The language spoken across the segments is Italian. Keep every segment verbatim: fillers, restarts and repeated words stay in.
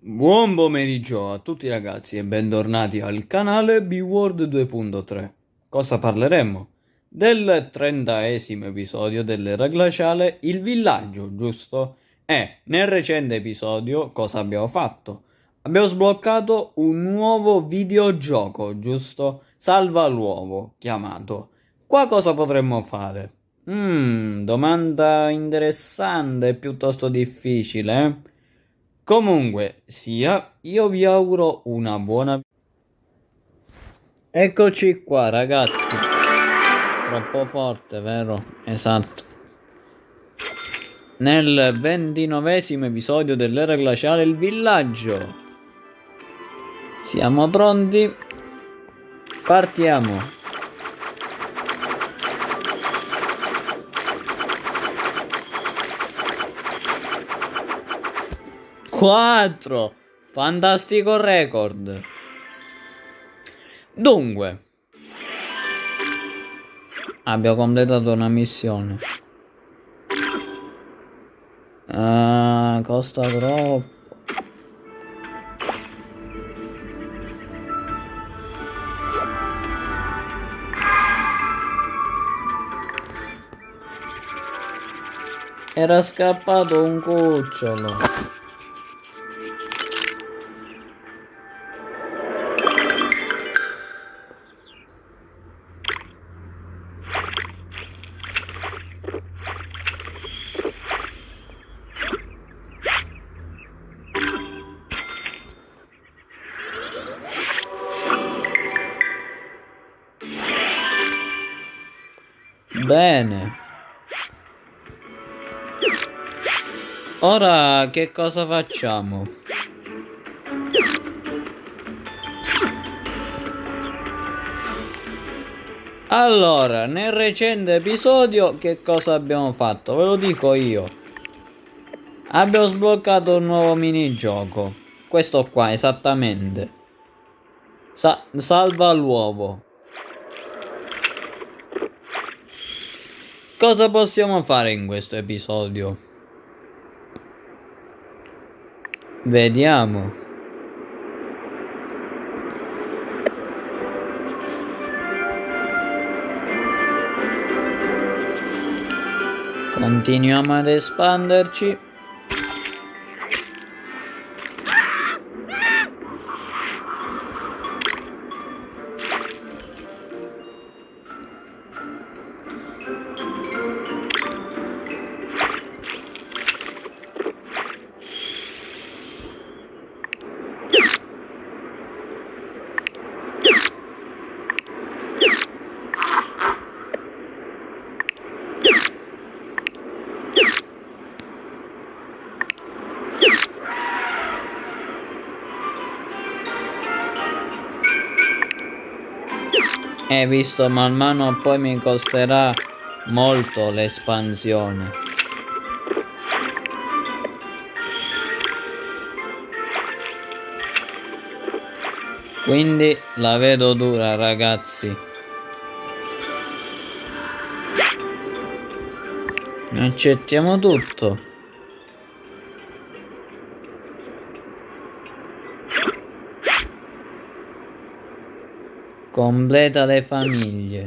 Buon pomeriggio a tutti ragazzi e bentornati al canale B-World due punto tre. Cosa parleremo? Del trentaesimo episodio dell'era glaciale Il Villaggio, giusto? E nel recente episodio cosa abbiamo fatto? Abbiamo sbloccato un nuovo videogioco, giusto? Salva l'uovo, chiamato. Qua cosa potremmo fare? Mmm, domanda interessante, piuttosto difficile, eh? Comunque sia, io vi auguro una buona... Eccoci qua ragazzi. Troppo forte, vero? Esatto. Nel ventinovesimo episodio dell'era glaciale Il Villaggio. Siamo pronti? Partiamo. quattro. Fantastico record. Dunque, abbiamo completato una missione. Ah, costa troppo. Era scappato un cucciolo. Bene. Ora che cosa facciamo? Allora, nel recente episodio che cosa abbiamo fatto? Ve lo dico io. Abbiamo sbloccato un nuovo minigioco. Questo qua, esattamente. Sa- salva l'uovo. Cosa possiamo fare in questo episodio? Vediamo. Continuiamo ad espanderci. E visto man mano poi mi costerà molto l'espansione. Quindi la vedo dura ragazzi. Accettiamo tutto. Completa le famiglie.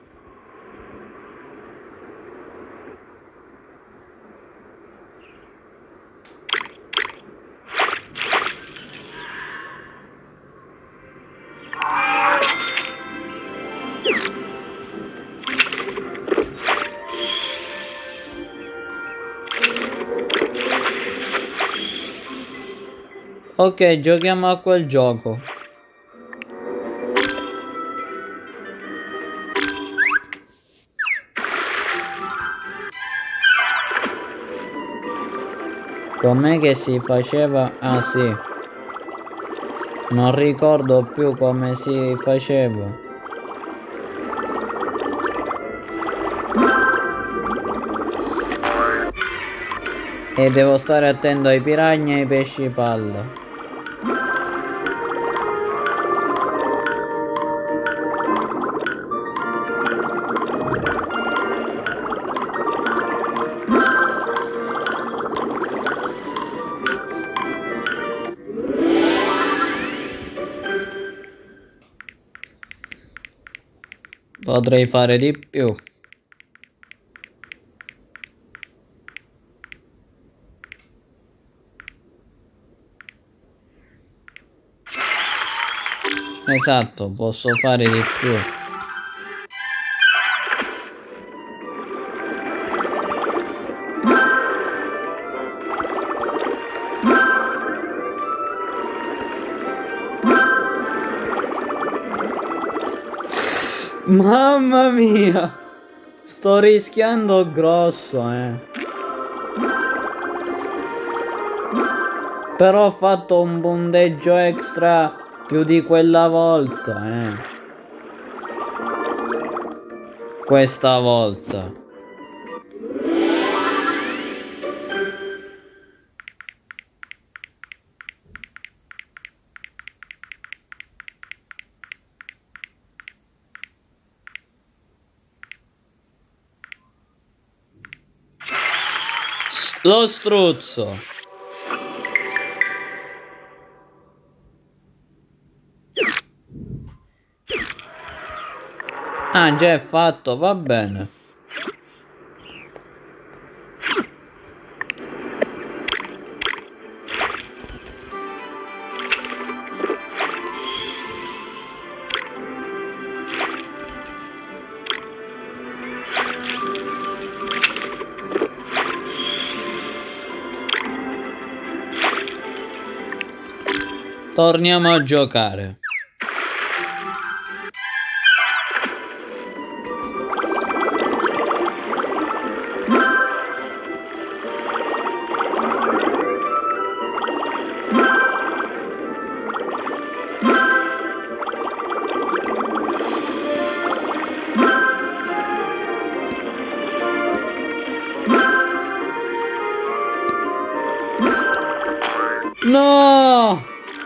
Ok, giochiamo a quel gioco. Com'è che si faceva? Ah sì. Non ricordo più come si faceva. E devo stare attento ai piranha e ai pesci palla. Potrei fare di più. Esatto, posso fare di più. Mamma mia, sto rischiando grosso, eh. Però ho fatto un punteggio extra più di quella volta, eh. Questa volta. Lo struzzo. Ah, già è fatto, va bene. Torniamo a giocare. No!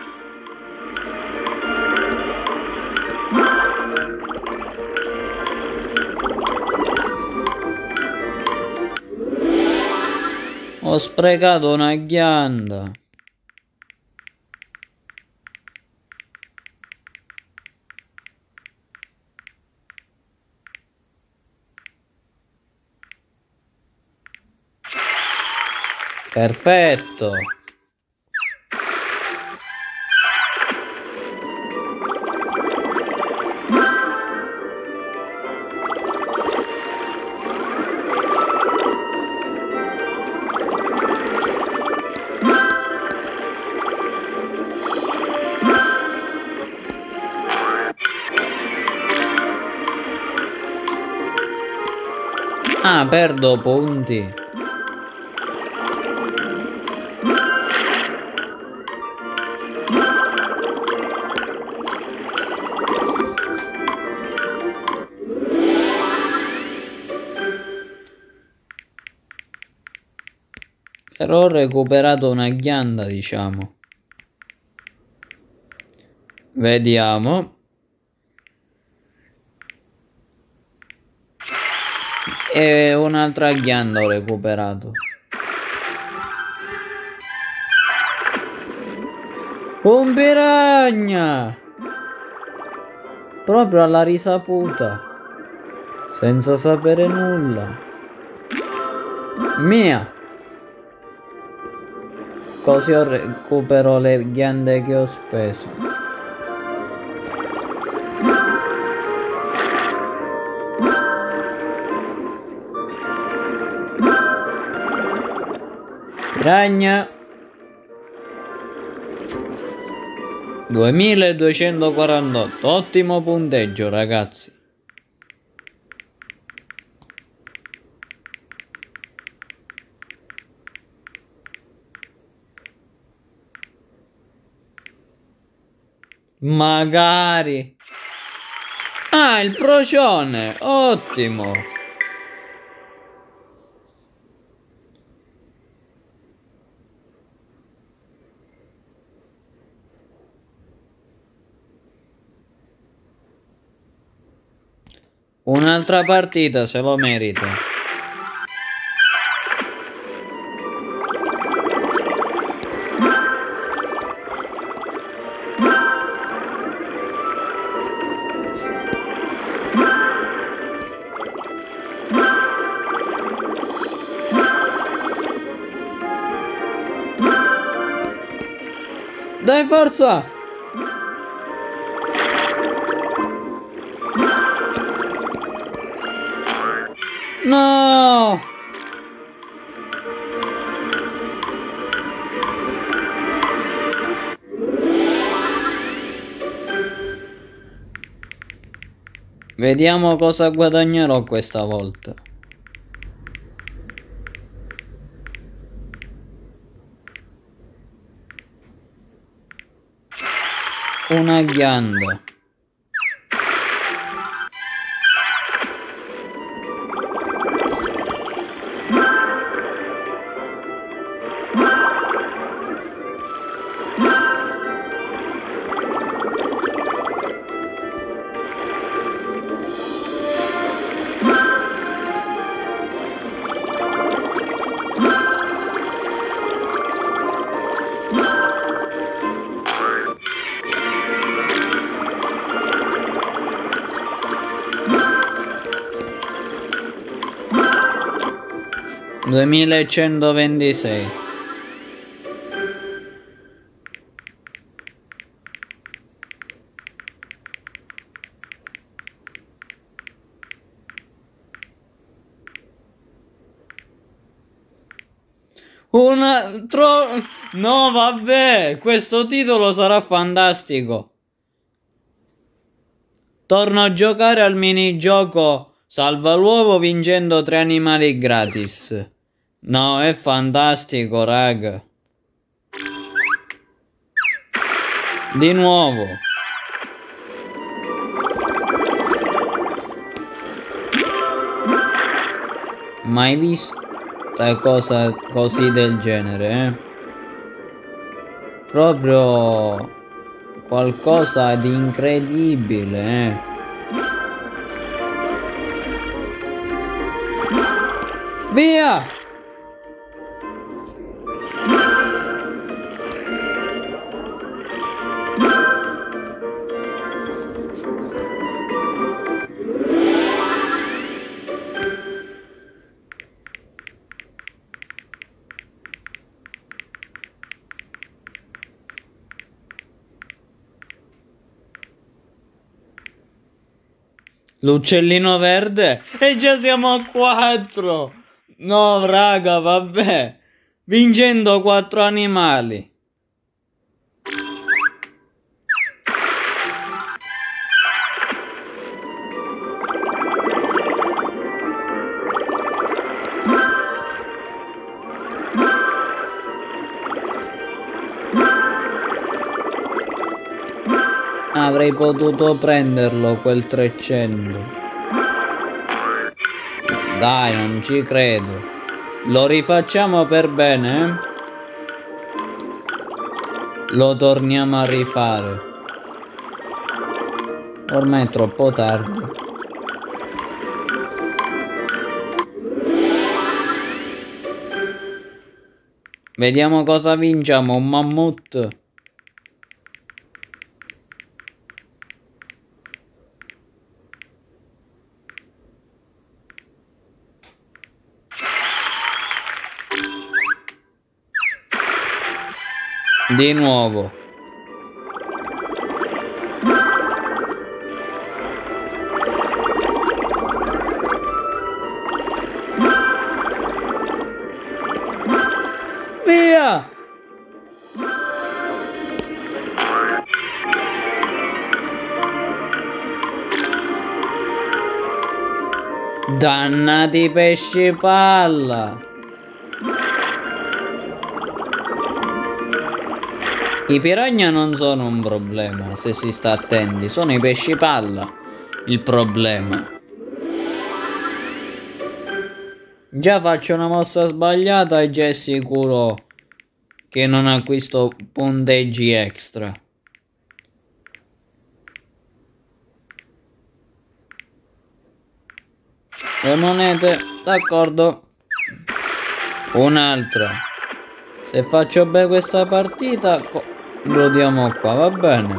Ho sprecato una ghianda. Perfetto. Ah, perdo punti. Però ho recuperato una ghianda, diciamo. Vediamo. E un'altra ghianda ho recuperato. Un piranha! Proprio alla risaputa. Senza sapere nulla. Mia! Così ho recupero le ghiande che ho speso. Piranha! duemiladuecentoquarantotto, ottimo punteggio, ragazzi. Magari. Ah, il procione, ottimo. Un'altra partita se lo merita. Dai, forza! No! Vediamo cosa guadagnerò questa volta. Una ghianda. duemilacentoventisei. Un altro... No, vabbè, questo titolo sarà fantastico. Torno a giocare al minigioco Salva l'uovo vincendo tre animali gratis. No, è fantastico, raga. Di nuovo. Mai vista cosa così del genere, eh? Proprio qualcosa di incredibile, eh? Via! L'uccellino verde? E già siamo a quattro! No, raga, vabbè. Vincendo quattro animali. Avrei potuto prenderlo quel trecento. Dai, non ci credo. Lo rifacciamo per bene, eh? Lo torniamo a rifare. Ormai è troppo tardi. Vediamo cosa vinciamo. Un mammut. Di nuovo. Via! Dannati pesci palla! I piranha non sono un problema, se si sta attenti, sono i pesci palla il problema. Già faccio una mossa sbagliata e già è sicuro che non acquisto punteggi extra. Le monete, d'accordo. Un'altra. Se faccio bene questa partita lo diamo qua, va bene.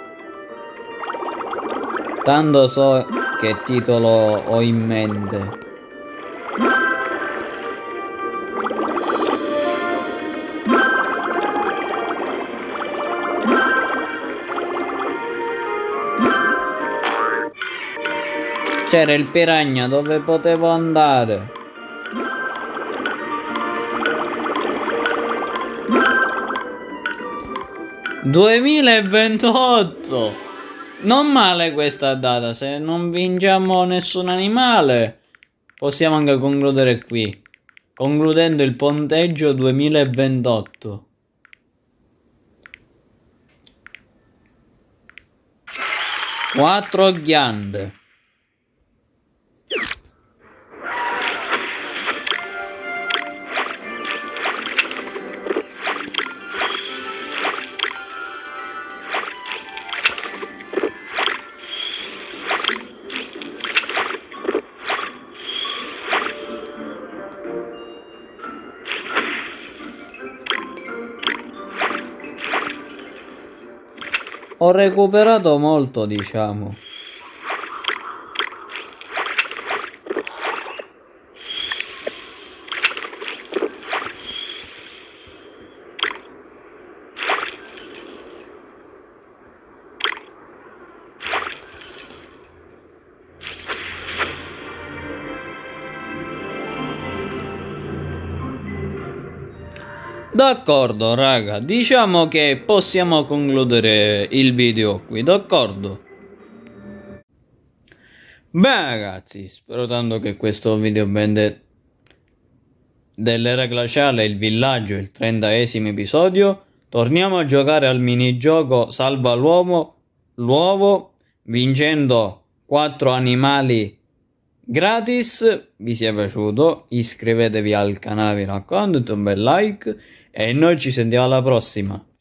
Tanto so che titolo ho in mente. C'era il Piranha, dove potevo andare? duemilaventotto! Non male questa data, se non vinciamo nessun animale possiamo anche concludere qui, concludendo il punteggio duemilaventotto. Quattro ghiande. Ho recuperato molto, diciamo. D'accordo, raga, diciamo che possiamo concludere il video qui, d'accordo? Beh ragazzi, spero tanto che questo video bende dell'era glaciale, il villaggio, il trentaesimo episodio. Torniamo a giocare al minigioco salva l'uomo, l'uovo, vincendo quattro animali gratis. Vi sia piaciuto, iscrivetevi al canale, mi raccomando, un bel like e noi ci sentiamo alla prossima.